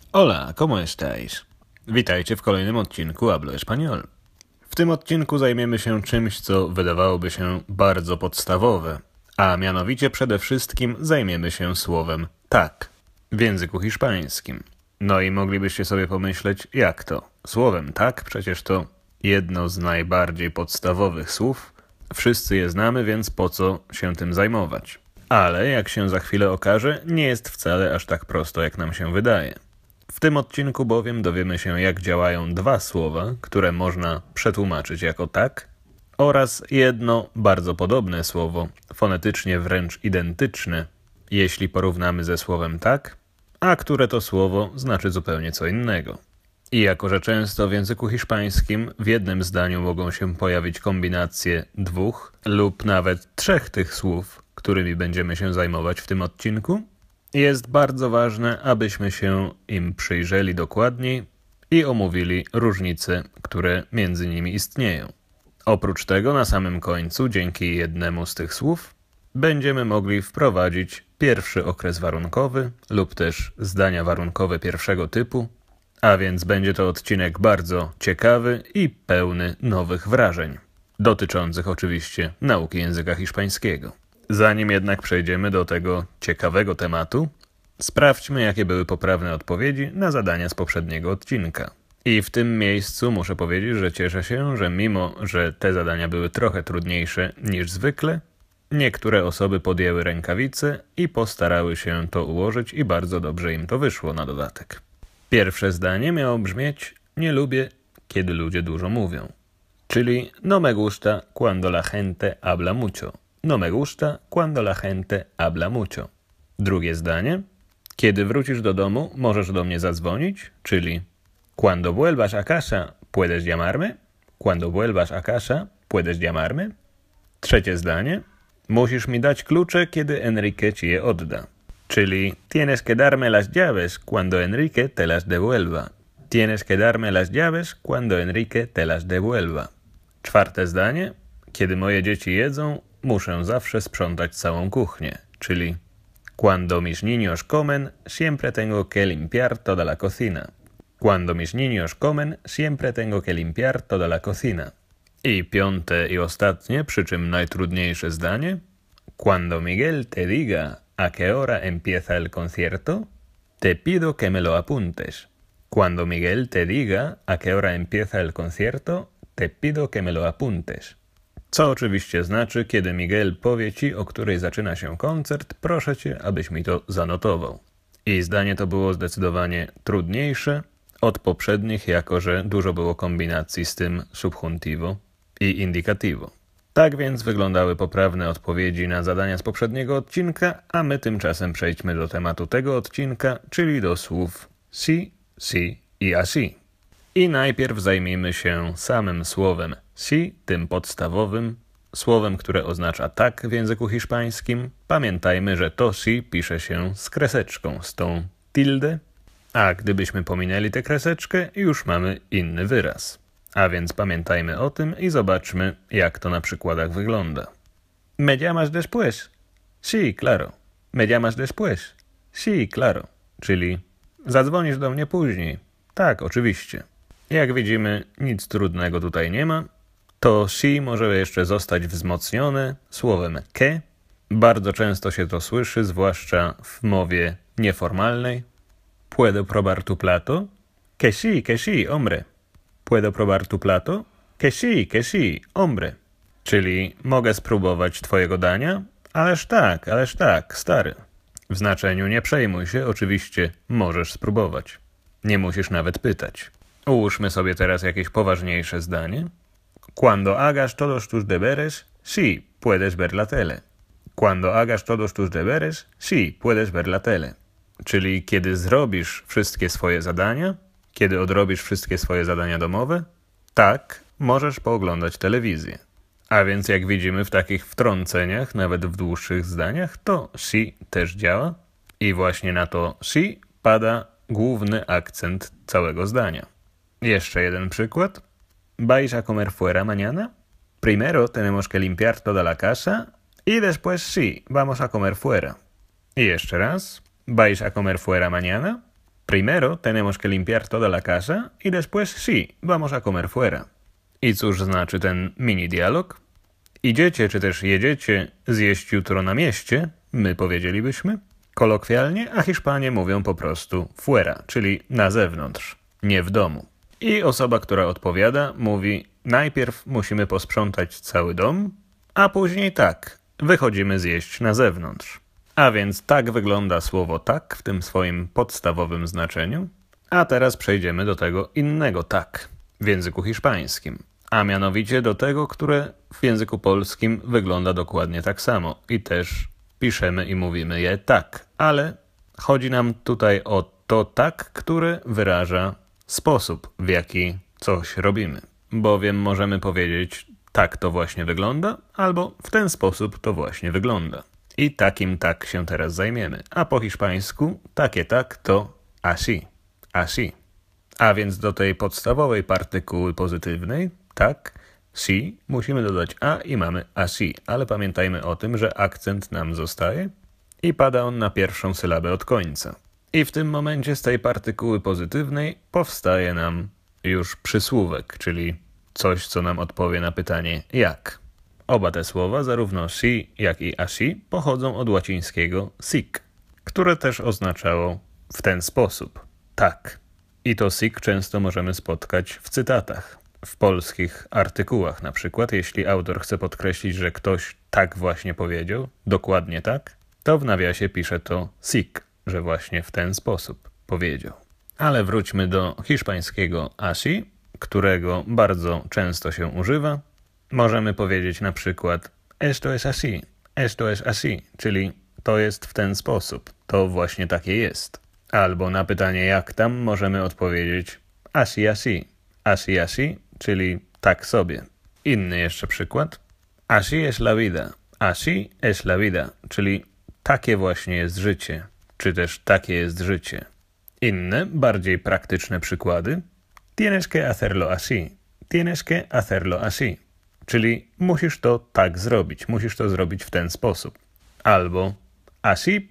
Hola, ¿cómo estáis? Witajcie w kolejnym odcinku Hablo Español. W tym odcinku zajmiemy się czymś, co wydawałoby się bardzo podstawowe, a mianowicie przede wszystkim zajmiemy się słowem tak w języku hiszpańskim. No i moglibyście sobie pomyśleć, jak to? Słowem tak, przecież to jedno z najbardziej podstawowych słów. Wszyscy je znamy, więc po co się tym zajmować? Ale jak się za chwilę okaże, nie jest wcale aż tak prosto, jak nam się wydaje. W tym odcinku bowiem dowiemy się, jak działają dwa słowa, które można przetłumaczyć jako tak, oraz jedno bardzo podobne słowo, fonetycznie wręcz identyczne, jeśli porównamy ze słowem tak, a które to słowo znaczy zupełnie co innego. I jako że często w języku hiszpańskim w jednym zdaniu mogą się pojawić kombinacje dwóch lub nawet trzech tych słów, którymi będziemy się zajmować w tym odcinku, jest bardzo ważne, abyśmy się im przyjrzeli dokładniej i omówili różnice, które między nimi istnieją. Oprócz tego na samym końcu, dzięki jednemu z tych słów, będziemy mogli wprowadzić pierwszy okres warunkowy lub też zdania warunkowe pierwszego typu, a więc będzie to odcinek bardzo ciekawy i pełny nowych wrażeń, dotyczących oczywiście nauki języka hiszpańskiego. Zanim jednak przejdziemy do tego ciekawego tematu, sprawdźmy, jakie były poprawne odpowiedzi na zadania z poprzedniego odcinka. I w tym miejscu muszę powiedzieć, że cieszę się, że mimo, że te zadania były trochę trudniejsze niż zwykle, niektóre osoby podjęły rękawice i postarały się to ułożyć i bardzo dobrze im to wyszło na dodatek. Pierwsze zdanie miało brzmieć: nie lubię, kiedy ludzie dużo mówią. Czyli no me gusta cuando la gente habla mucho. No me gusta cuando la gente habla mucho. Drugie zdanie: kiedy wrócisz do domu, możesz do mnie zadzwonić, czyli cuando vuelvas a casa, puedes llamarme. Cuando vuelvas a casa, puedes llamarme. Trzecie zdanie: musisz mi dać klucze, kiedy Enrique ci je odda. Czyli tienes que darme las llaves cuando Enrique te las devuelva. Tienes que darme las llaves cuando Enrique te las devuelva. Czwarte zdanie: kiedy moje dzieci jedzą, muszę zawsze sprzątać całą kuchnię, czyli cuando mis niños comen, siempre tengo que limpiar toda la cocina. Cuando mis niños comen, siempre tengo que limpiar toda la cocina. I piąte i ostatnie, przy czym najtrudniejsze zdanie: cuando Miguel te diga a qué hora empieza el concierto, te pido que me lo apuntes. Cuando Miguel te diga a qué hora empieza el concierto, te pido que me lo apuntes. Co oczywiście znaczy, kiedy Miguel powie ci, o której zaczyna się koncert, proszę cię, abyś mi to zanotował. I zdanie to było zdecydowanie trudniejsze od poprzednich, jako że dużo było kombinacji z tym subjuntivo i indicativo. Tak więc wyglądały poprawne odpowiedzi na zadania z poprzedniego odcinka, a my tymczasem przejdźmy do tematu tego odcinka, czyli do słów si, si i así. I najpierw zajmijmy się samym słowem si, tym podstawowym, słowem, które oznacza tak w języku hiszpańskim. Pamiętajmy, że to si pisze się z kreseczką, z tą tilde, a gdybyśmy pominęli tę kreseczkę, już mamy inny wyraz. A więc pamiętajmy o tym i zobaczmy, jak to na przykładach wygląda. ¿Me llamas después? Sí, claro. ¿Me llamas después? Sí, claro. Czyli zadzwonisz do mnie później. Tak, oczywiście. Jak widzimy, nic trudnego tutaj nie ma. To si może jeszcze zostać wzmocnione słowem que. Bardzo często się to słyszy, zwłaszcza w mowie nieformalnej. ¿Puedo probar tu plato? Que sí, hombre. ¿Puedo probar tu plato? Que sí, hombre. Czyli mogę spróbować twojego dania? Ależ tak, stary. W znaczeniu nie przejmuj się, oczywiście możesz spróbować. Nie musisz nawet pytać. Ułóżmy sobie teraz jakieś poważniejsze zdanie. Cuando hagas todos tus deberes, sí, puedes ver la tele. Cuando hagas todos tus deberes, sí, puedes ver la tele. Czyli kiedy zrobisz wszystkie swoje zadania, kiedy odrobisz wszystkie swoje zadania domowe, tak, możesz pooglądać telewizję. A więc jak widzimy w takich wtrąceniach, nawet w dłuższych zdaniach, to si też działa i właśnie na to si pada główny akcent całego zdania. Jeszcze jeden przykład. ¿Vais a comer fuera mañana? Primero tenemos que limpiar toda la casa y después sí, vamos a comer fuera. I jeszcze raz. ¿Vais a comer fuera mañana? Primero tenemos que limpiar toda la casa y después sí, vamos a comer fuera. I cóż znaczy ten mini dialog? Idziecie czy też jedziecie zjeść jutro na mieście, my powiedzielibyśmy, kolokwialnie, a Hiszpanie mówią po prostu fuera, czyli na zewnątrz, nie w domu. I osoba, która odpowiada, mówi: najpierw musimy posprzątać cały dom, a później tak, wychodzimy zjeść na zewnątrz. A więc tak wygląda słowo tak w tym swoim podstawowym znaczeniu. A teraz przejdziemy do tego innego tak w języku hiszpańskim, a mianowicie do tego, które w języku polskim wygląda dokładnie tak samo i też piszemy i mówimy je tak, ale chodzi nam tutaj o to tak, które wyraża sposób, w jaki coś robimy. Bowiem możemy powiedzieć: tak to właśnie wygląda, albo w ten sposób to właśnie wygląda. I takim tak się teraz zajmiemy. A po hiszpańsku takie tak to así, así. A więc do tej podstawowej partykuły pozytywnej, tak, sí, musimy dodać a i mamy así. Ale pamiętajmy o tym, że akcent nam zostaje i pada on na pierwszą sylabę od końca. I w tym momencie z tej partykuły pozytywnej powstaje nam już przysłówek, czyli coś, co nam odpowie na pytanie jak. Oba te słowa, zarówno sí, jak i así, pochodzą od łacińskiego sic, które też oznaczało w ten sposób, tak. I to sic często możemy spotkać w cytatach, w polskich artykułach na przykład. Jeśli autor chce podkreślić, że ktoś tak właśnie powiedział, dokładnie tak, to w nawiasie pisze to sic, że właśnie w ten sposób powiedział. Ale wróćmy do hiszpańskiego así, którego bardzo często się używa. Możemy powiedzieć na przykład esto es así, czyli to jest w ten sposób, to właśnie takie jest. Albo na pytanie jak tam możemy odpowiedzieć así, czyli tak sobie. Inny jeszcze przykład. Así es la vida, czyli takie właśnie jest życie, czy też takie jest życie. Inne, bardziej praktyczne przykłady. Tienes que hacerlo así. Czyli musisz to tak zrobić, musisz to zrobić w ten sposób. Albo así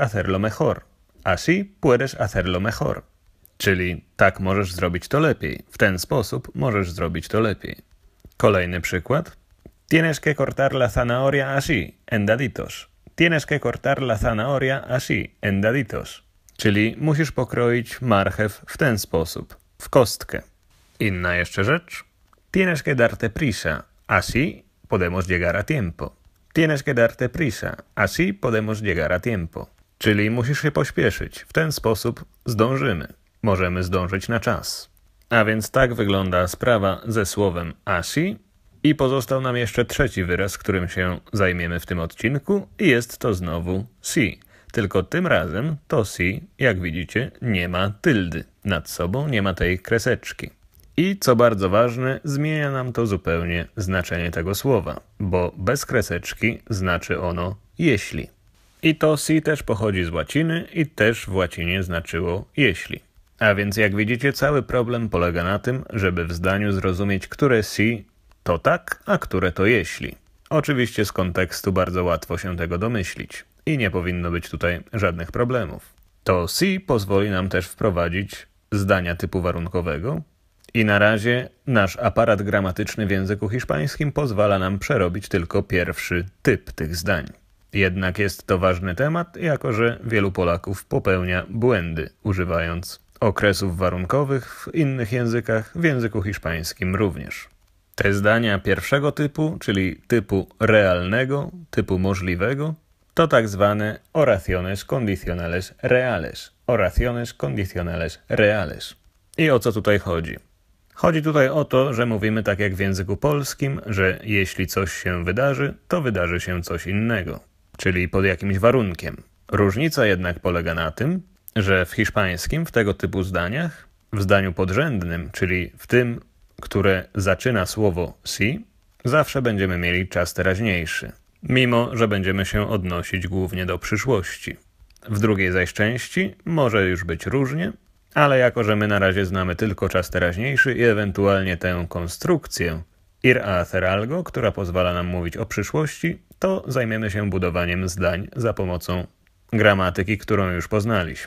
puedes hacerlo mejor. Czyli tak możesz zrobić to lepiej, w ten sposób możesz zrobić to lepiej. Kolejny przykład. Tienes que cortar la zanahoria así, en daditos. Tienes que cortar la zanahoria así, en daditos. Czyli musisz pokroić marchew w ten sposób, w kostkę. Inna jeszcze rzecz. Tienes que darte prisa. Así podemos llegar a tiempo. Tienes que darte prisa. Así podemos llegar a tiempo. Czyli musisz się pośpieszyć. W ten sposób zdążymy. Możemy zdążyć na czas. A więc tak wygląda sprawa ze słowem así. I pozostał nam jeszcze trzeci wyraz, którym się zajmiemy w tym odcinku. I jest to znowu sí. Tylko tym razem to sí, jak widzicie, nie ma tyldy nad sobą, nie ma tej kreseczki. I co bardzo ważne, zmienia nam to zupełnie znaczenie tego słowa, bo bez kreseczki znaczy ono jeśli. I to sí też pochodzi z łaciny i też w łacinie znaczyło jeśli. A więc jak widzicie, cały problem polega na tym, żeby w zdaniu zrozumieć, które sí to tak, a które to jeśli. Oczywiście z kontekstu bardzo łatwo się tego domyślić i nie powinno być tutaj żadnych problemów. To sí pozwoli nam też wprowadzić zdania typu warunkowego, i na razie nasz aparat gramatyczny w języku hiszpańskim pozwala nam przerobić tylko pierwszy typ tych zdań. Jednak jest to ważny temat, jako że wielu Polaków popełnia błędy, używając okresów warunkowych w innych językach, w języku hiszpańskim również. Te zdania pierwszego typu, czyli typu realnego, typu możliwego, to tak zwane oraciones condicionales reales. Oraciones condicionales reales. I o co tutaj chodzi? Chodzi tutaj o to, że mówimy tak jak w języku polskim, że jeśli coś się wydarzy, to wydarzy się coś innego, czyli pod jakimś warunkiem. Różnica jednak polega na tym, że w hiszpańskim w tego typu zdaniach, w zdaniu podrzędnym, czyli w tym, które zaczyna słowo sí, zawsze będziemy mieli czas teraźniejszy, mimo że będziemy się odnosić głównie do przyszłości. W drugiej zaś części może już być różnie, ale jako że my na razie znamy tylko czas teraźniejszy i ewentualnie tę konstrukcję ir a hacer algo, która pozwala nam mówić o przyszłości, to zajmiemy się budowaniem zdań za pomocą gramatyki, którą już poznaliśmy.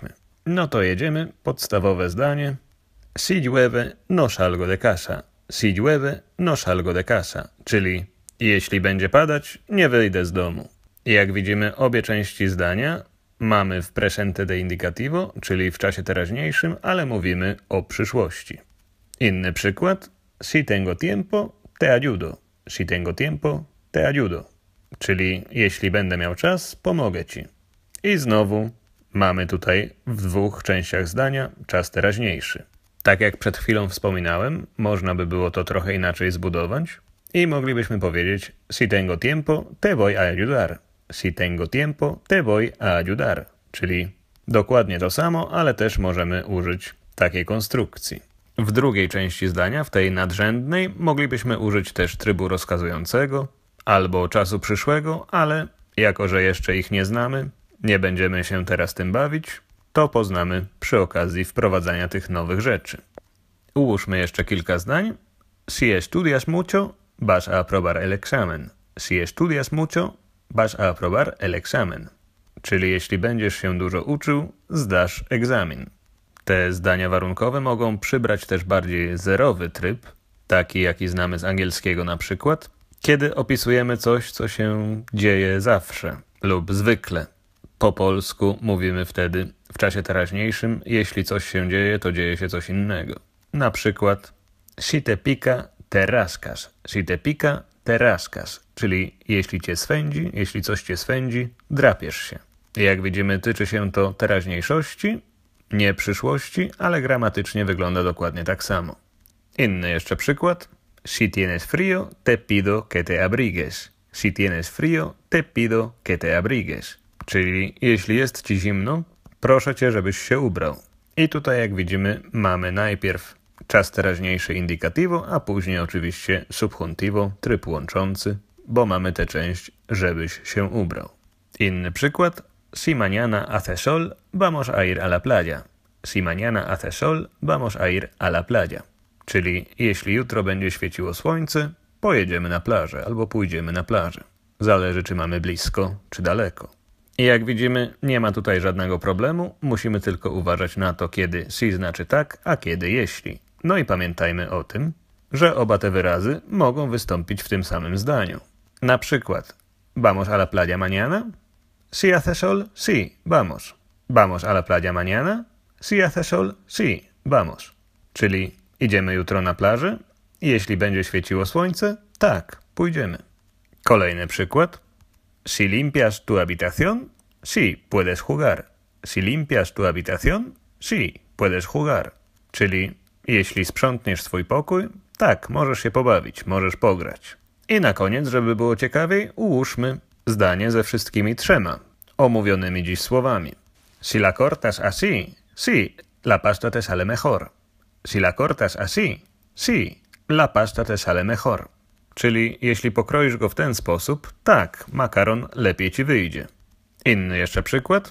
No to jedziemy. Podstawowe zdanie. Si llueve, no salgo de casa. Si llueve, no salgo de casa. Czyli jeśli będzie padać, nie wyjdę z domu. Jak widzimy, obie części zdania mamy w presente de indicativo, czyli w czasie teraźniejszym, ale mówimy o przyszłości. Inny przykład. Si tengo tiempo, te ayudo. Si tengo tiempo, te ayudo. Czyli jeśli będę miał czas, pomogę ci. I znowu mamy tutaj w dwóch częściach zdania czas teraźniejszy. Tak jak przed chwilą wspominałem, można by było to trochę inaczej zbudować i moglibyśmy powiedzieć si tengo tiempo, te voy a ayudar. Si tengo tiempo, te voy a ayudar. Czyli dokładnie to samo, ale też możemy użyć takiej konstrukcji. W drugiej części zdania, w tej nadrzędnej, moglibyśmy użyć też trybu rozkazującego albo czasu przyszłego, ale jako że jeszcze ich nie znamy, nie będziemy się teraz tym bawić, to poznamy przy okazji wprowadzania tych nowych rzeczy. Ułóżmy jeszcze kilka zdań. Si estudias mucho, vas a aprobar el examen. Si estudias mucho, vas a aprobar el examen. Czyli jeśli będziesz się dużo uczył, zdasz egzamin. Te zdania warunkowe mogą przybrać też bardziej zerowy tryb, taki jaki znamy z angielskiego na przykład, kiedy opisujemy coś, co się dzieje zawsze lub zwykle. Po polsku mówimy wtedy w czasie teraźniejszym, jeśli coś się dzieje, to dzieje się coś innego. Na przykład si te pica, te rascas. Si te pica, te rascas. Czyli jeśli cię swędzi, jeśli coś cię swędzi, drapiesz się. Jak widzimy, tyczy się to teraźniejszości, nie przyszłości, ale gramatycznie wygląda dokładnie tak samo. Inny jeszcze przykład. Si tienes frío, te pido que te abrigues. Si tienes frío, te pido que te abrigues. Czyli jeśli jest ci zimno, proszę cię, żebyś się ubrał. I tutaj jak widzimy mamy najpierw czas teraźniejszy indicativo, a później oczywiście subjuntivo, tryb łączący, bo mamy tę część, żebyś się ubrał. Inny przykład. Si mañana hace sol, vamos a ir a la playa. Si mañana hace sol, vamos a ir a la playa. Czyli jeśli jutro będzie świeciło słońce, pojedziemy na plażę albo pójdziemy na plażę. Zależy, czy mamy blisko, czy daleko. I jak widzimy, nie ma tutaj żadnego problemu, musimy tylko uważać na to, kiedy si znaczy tak, a kiedy jeśli. No i pamiętajmy o tym, że oba te wyrazy mogą wystąpić w tym samym zdaniu. Na przykład, vamos a la playa mañana? Si hace sol, sí, vamos. Vamos a la playa mañana? Si hace sol, sí, vamos. Czyli idziemy jutro na plażę? Jeśli będzie świeciło słońce? Tak, pójdziemy. Kolejny przykład. Si limpias tu habitación? Sí, puedes jugar. Si limpias tu habitación? Sí, puedes jugar. Czyli jeśli sprzątniesz swój pokój? Tak, możesz się pobawić, możesz pograć. I na koniec, żeby było ciekawiej, ułóżmy zdanie ze wszystkimi trzema omówionymi dziś słowami. Si la cortas así, sí, la pasta te sale mejor. Si la cortas así, sí, la pasta te sale mejor. Czyli jeśli pokroisz go w ten sposób, tak, makaron lepiej ci wyjdzie. Inny jeszcze przykład.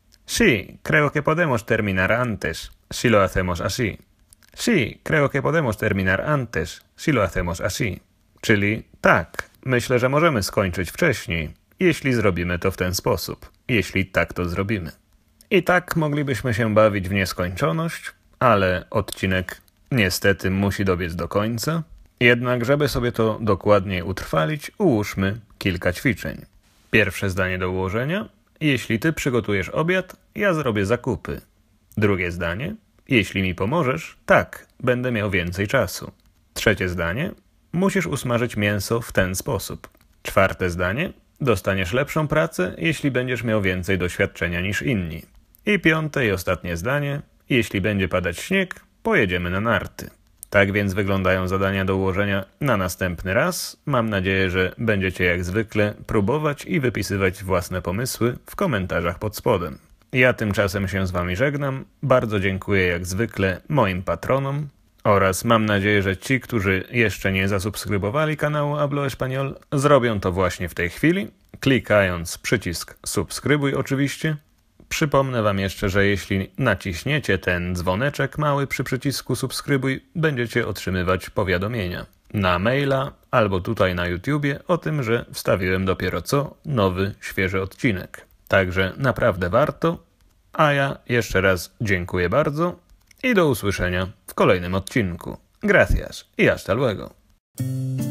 Sí, creo que podemos terminar antes, si lo hacemos así. Sí, creo que podemos terminar antes, si lo hacemos así. Czyli tak, myślę, że możemy skończyć wcześniej, jeśli zrobimy to w ten sposób, jeśli tak to zrobimy. I tak moglibyśmy się bawić w nieskończoność, ale odcinek niestety musi dobiec do końca. Jednak, żeby sobie to dokładniej utrwalić, ułóżmy kilka ćwiczeń. Pierwsze zdanie do ułożenia. Jeśli ty przygotujesz obiad, ja zrobię zakupy. Drugie zdanie. Jeśli mi pomożesz, tak, będę miał więcej czasu. Trzecie zdanie. Musisz usmażyć mięso w ten sposób. Czwarte zdanie. Dostaniesz lepszą pracę, jeśli będziesz miał więcej doświadczenia niż inni. I piąte i ostatnie zdanie. Jeśli będzie padać śnieg, pojedziemy na narty. Tak więc wyglądają zadania do ułożenia na następny raz. Mam nadzieję, że będziecie jak zwykle próbować i wypisywać własne pomysły w komentarzach pod spodem. Ja tymczasem się z wami żegnam. Bardzo dziękuję jak zwykle moim patronom oraz mam nadzieję, że ci, którzy jeszcze nie zasubskrybowali kanału Hablo Español, zrobią to właśnie w tej chwili, klikając przycisk subskrybuj oczywiście. Przypomnę wam jeszcze, że jeśli naciśniecie ten dzwoneczek mały przy przycisku subskrybuj, będziecie otrzymywać powiadomienia na maila albo tutaj na YouTubie o tym, że wstawiłem dopiero co nowy, świeży odcinek. Także naprawdę warto, A ja jeszcze raz dziękuję bardzo i do usłyszenia w kolejnym odcinku. Gracias y hasta luego.